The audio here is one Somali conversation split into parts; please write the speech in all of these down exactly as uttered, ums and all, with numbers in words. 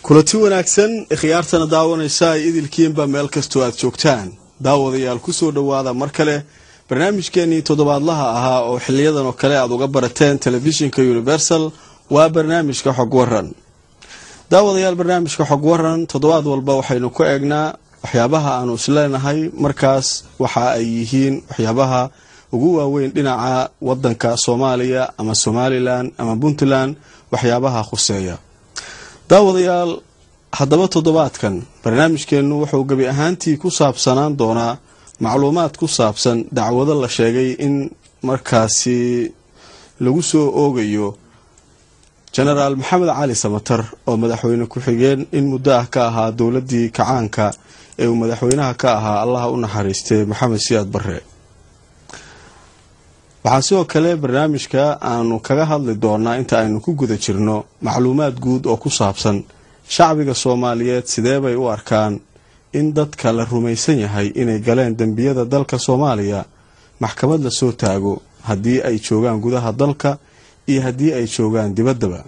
kulanti wanaagsan ikhyaartana daawanaysa idilkiinba meel kastoo aad joogtaan daawadayaal ku soo dhawaada mar kale barnaamijkeeni toddobaadlaha ahaa oo xiliyadan oo kale aad uga barateen telefishinka Universal waa barnaamijka xog waran daawadayaal barnaamijka xog waran toddobaad walba waxaynu ku eegnaa waxyaabaha aanu isleenahay markaas waxa ay yihiin waxyaabaha ugu waaweyn dhinaca wadanka Soomaaliya ama Somaliland ama Puntland waxyaabaha khuseeya daawadayaal haddaba toddobaadkan barnaamijkeenu wuxuu gabi ahaantii ku saabsanaan doonaa macluumaad ku saabsan dacwado la sheegay in markaasi lagu soo oogayo General Maxamed Cali Samatar oo madaxweyne ku xigeen in muddo ah ka ahaa dawladii kacaanka ee uu madaxweynaha ka ahaa Allah u naxariistay Maxamed Siyaad Barre waxaa sidoo kale barnaamijka aanu kaga hadli doonaa inta aynu ku guda jirno macluumaad guud oo ku saabsan shacbiga Soomaaliyeed sidee bay u arkaan in dadka la rumaysan yahay inay galeen dambiyada dalka Soomaaliya maxkamad la soo taago haddii ay joogaan gudaha dalka iyo haddii ay joogaan dibaddaba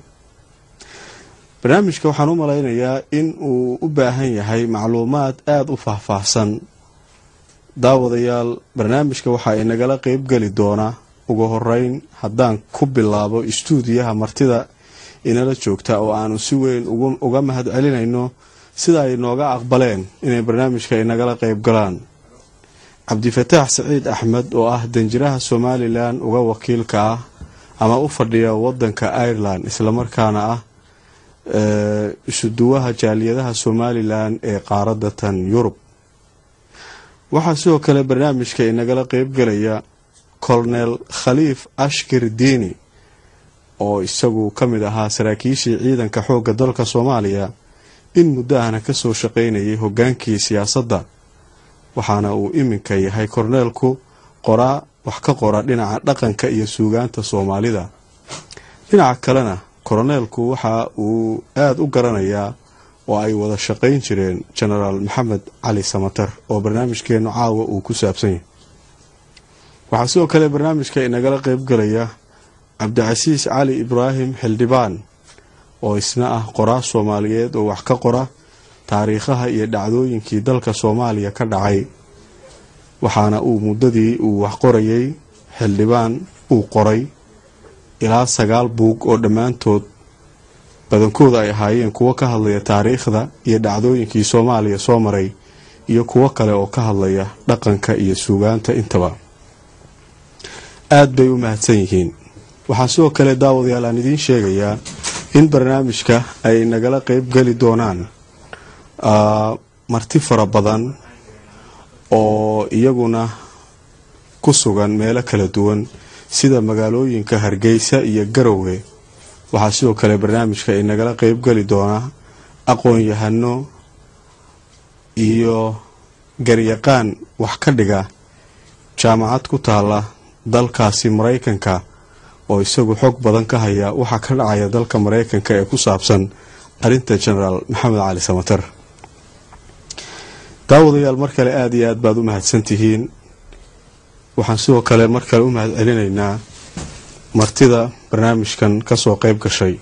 barnaamijka waxaan u malaynayaa in uu u baahan yahay macluumaad aad u faahfaahsan daawadayaal barnaamijka waxa ay nagala qayb gali doonaa ugu horeyn haddaan ku bilaabo istuudiyaha martida inala joogta oo aanu si weyn uga mahad celinayno sida ay nooga aqbaleen inay barnaamijka ay nagala qayb galaan Cabdifataax Saciid Axmed oo ah danjiraha Somaliland uga wakiilka ah ama u fadhiya wadanka Ireland isla markaana ah ee isuduwaha jaaliyadaha Somaliland ee qaaradda tan Yurub waxa sidoo kale barnaamijka inagala qayb galaya Colonel Khaliif Ashkir Diini oo isagu kamid ahaa saraakiishii ciidanka xoogga dalka Soomaaliya in muddo ahna ka soo shaqeynayay hogaankii siyaasadda waxaana uu iminka yahay korneelku qoraa wax ka qora dhinaca dhaqanka iyo suugaanta Soomaalida dhinaca kalena korneelku waxa uu aad u garanayaa oo ay wada shaqeyn jireen General Maxamed Cali Samatar oo barnaamijkeenu caawa uu ku saabsan yahay waxa sidoo kale barnaamijka inagala qayb galaya Cabdicasiis Cali Ibrahim Xildhibaan oo isna ah qoraa Soomaaliyeed oo wax ka qora taariikhaha iyo dhacdooyinkii dalka Soomaaliya ka dhacay waxaana uu muddadii uu wax qorayay Xildhibaan uu qoray ilaa sagaal buug oo dhammaantood badankooda ay ahaayeen kuwa ka hadlaya taariikhda iyo dhacdooyinkii Soomaaliya soo maray iyo kuwa kale oo ka hadlaya dhaqanka iyo suugaanta intaba aad bay u mahadsan yihiin waxaa sidoo kale daawadayaal aan idiin sheegayaa in barnaamijka ay nagala qayb gali doonaan marti fara badan oo iyaguna ku sugan meelo kala duwan sida magaalooyinka Hargeysa iyo Garowe waxaa sidoo kale barnaamijka ay nagala qayb gali doonaa aqoon-yahano iyo garyaqaan wax ka dhiga jaamacad ku taala dalkaasi Mareykanka oo isagu xog badan ka haya waxa ka dhacaya dalka Mareykanka ee ku saabsan arinta General Maxamed Cali Samatar daawadayaal mar kale aad iyo aad baad u mahadsantihiin waxaan sidoo kale mar kale u mahad celinaynaa martida barnaamijkan ka soo qayb gashay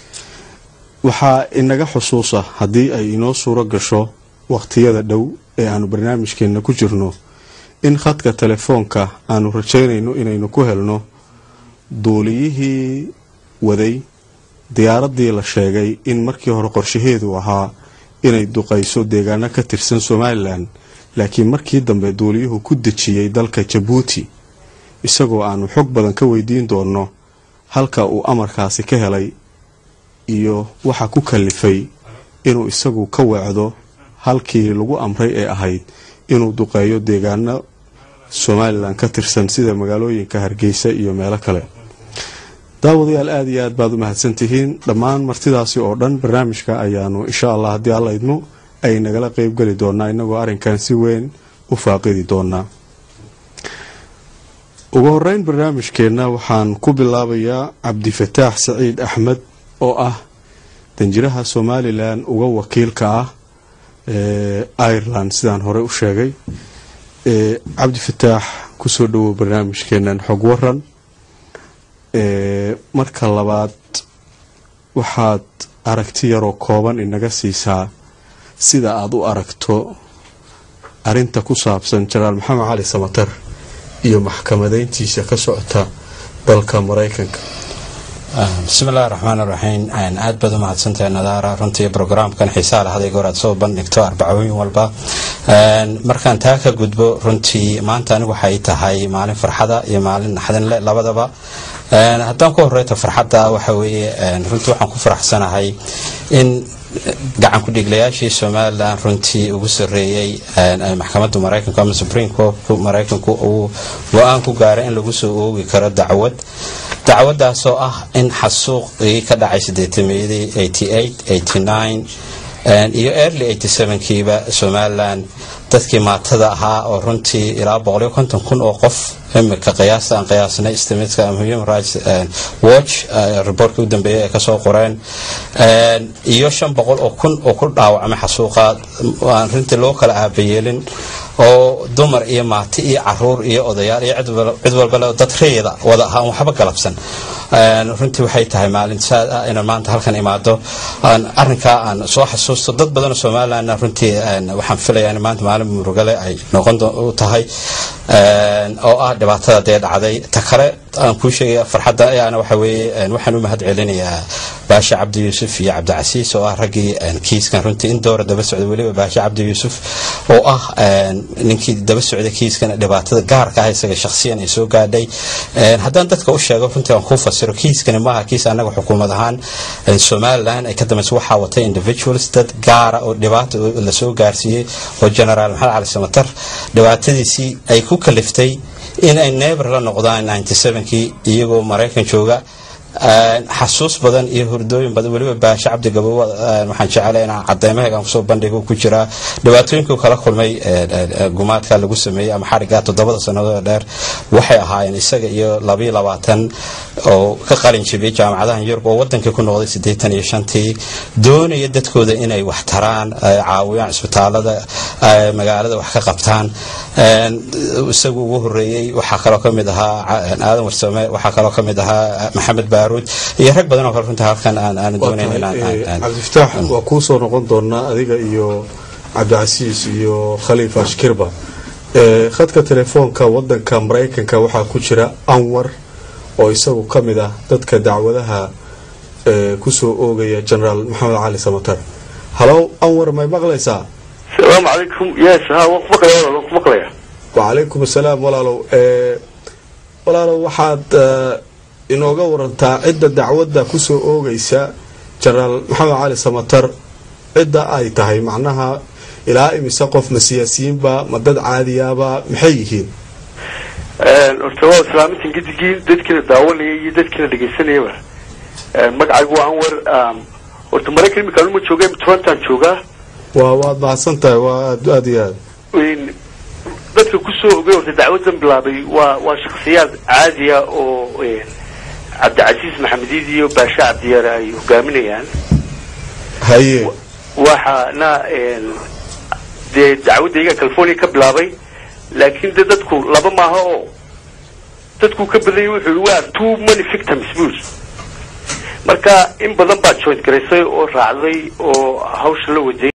waxa inaga xusuusa haddii ay inoo suuro gasho waqtiyada dhow ee aanu barnaamijkeena ku jirno in khadka telefoonka aanu rajaynayno inaynu ku helno duuliyihii waday diyaaradii la sheegay in markii hore qorshaheedu ahaa inay duqayso deegaano ka tirsan Somaliland laakiin markii dambe duuliyuhu ku dejiyay dalka Djibouti isagoo aanu xog badan ka weydiin doono halka uu amarkaasi ka helay iyo waxa ku kalifay inuu isagu ka wacdo halkii lagu amray ee ahayd inuu duqeeyo deegaano Somaliland ka tirsan sida magaalooyinka Hargeysa iyo meelo kale daawadayaal aad iyo aad baad u mahadsantihiin dhammaan martidaasi oo dhan barnaamijka ayaanu insha Allah haddii alla idmo ay nagala qayb gali doonaa inagoo arrinkan si weyn u faaqidi doonaa ugu horeyn barnaamijkeena waxaan ku bilaabayaa Cabdifataax Saciid Axmed oo ah danjiraha Somaliland uga wakiilka ah ee Ireland sidaan hore u sheegay ee Cabdifataax ku soo dhawo barnaamijkeenan xog waran ee marka labaad waxaad aragti yaroo kooban inaga siisaa sida aad u aragto arinta ku saabsan Generaal Maxamed Cali Samatar iyo maxkamadeyntiisa ka socota dalka Mareykanka. bismillaahir rahmaanir rahiim aan aad badan mahadsantahay nadaara runtii barnaamijkan xiisaha leh haday goor soo bandhigto arbacooyin walba markaan taa ka gudbo runtii maanta anigu waxay tahay maalin farxada iyo maalin naxdin leh labadaba haddaan ku horeyto farxada waxa weeye runtii waxaan ku faraxsanahay in gacan ku dhiglayaashii Soomaaliland runtii ugu sareeyay maxkamadda Mareykanka ama Supreme Court Mareykanku uu go'aan ku gaaray in lagu soo oogi karo dacwad dacwadaas oo ah in xasuuq ka dhacay sideetamiyadii eighty-eight eighty-nine iyo early eighty-seven kiiba Somaliland dadkii maatada ahaa oo runtii ilaa boqol iyo konton kun oo qof imika qiyaasta aan qiyaasnay estimateska Human Rights Watch report u dambeeyay ka soo qoreen iyo shan boqol oo kun oo ku dhaawacmay xasuuqa aan runtii loo kala aabayeelin oo dumar iyo maati iyo caruur iyo odayaal iyo cid walba dad reeyada wada ahaan waxba galabsan runtii waxay tahay maalin saad ah in maanta halkan imaado aan arrinka aan soo xasuusto dad badan oo Soomaaliland runtii waxaan filayaa in maanta maalin murugale ay noqon tahay oo ah dhibaatada ee dhacday ta kale aan ku sheegay farxadda ayana waxa weeye waxaan u mahad celinayaa Baasha Cabdi Yuusuf iyo Cabdi Casiis oo ah ragii kiiskan runtii in door daba socday waliba Baasha Cabdi Yuusuf oo ah ninkii daba socday kiiskan dhibaatada gaarka ah isaga shakhsiyan ay soo gaadhay haddaan dadka u sheego runtii aan ku fasiro kiiskan ma aha kiis anaga xukuumad ahaan Somaliland ay ka dambeysay waxa watay individuals dad gaar ah oo dhibaato la soo gaarsiiyay oo Generaal Maxamed Cali Samatar dhibaatadiisii ay ku kaliftay in ay never la noqdaan ninety-seven kii iyagoo Mareykan jooga xasuus badan iyo hurdooyin badan waliba Baasha Cabdi Gabow waxaan jecelahay inaan cadeymaha aan soo bandhigo ku jira dhibaatooyinka kala kulmay gumaadka lagu sameeyay ama xariga toddobada sanadood dheer waxay ahaayeen isaga iyo laba iyo labaatan oo ka qalin jibiyay jaamacadaha Yurub oo wadanka ku noqday siddeetan iyo shan tii doonaya dadkooda inay wax taraan caawiyaan isbitaalada magaalada wax ka qabtaan isagu ugu horeeyay waxa kale oo kamid ahaa aadan warsame waxa kale oo kamid ahaa Maxamed Baarud iyo rag badan oo runtii halkan aan aan doonayn inaan Cabdi Fataax waa ku soo noqon doonaa adiga iyo Cabdi Casiis iyo Khalifa Shkirba ee khadka telefoonka wadanka Mareykanka waxa ku jira Anwar oo isagu kamid ah dadka dacwadaha ee ku soo oogaya Generaal Maxamed Cali Samatar. Hello Anwar ma maqlaysaa? Assalamu alaykum ya saha wa maqlaya wa maqlaya wa alaykum assalam walaalow ee walaalow waxaad inooga warantaa cidda dacwadda ku soo oogaysa Generaal Maxamed Cali Samatar cidda ay tahay macnaha ilaa imisa qof ma siyaasiyiinba ma dad caadiyaaba maxay yihiin een ortawa islaamta gidigii dadkii daawanayay iyo dadkii dhageysanayay magacaygu Anwar orta Mareykan mi kalmo joogay Toronto jooga waa waad mahadsantahay waa aad iyo aad in dadka ku soo oogay orta dacwadan bilaabay waa waa shakhsiyaad caadiya oo عبد العزيز محمديدي وباشا عبد يراي وقامنيان هاي وحنا دي دعوة ديجا كالفوني كبلابي لكن ده تدكو لابا ما هو تدكو كبلي وحلوة تو ماني فيكتمز بوز مركا إن بدن بعد شوية كريسي أو رعضي أو هوش لو دي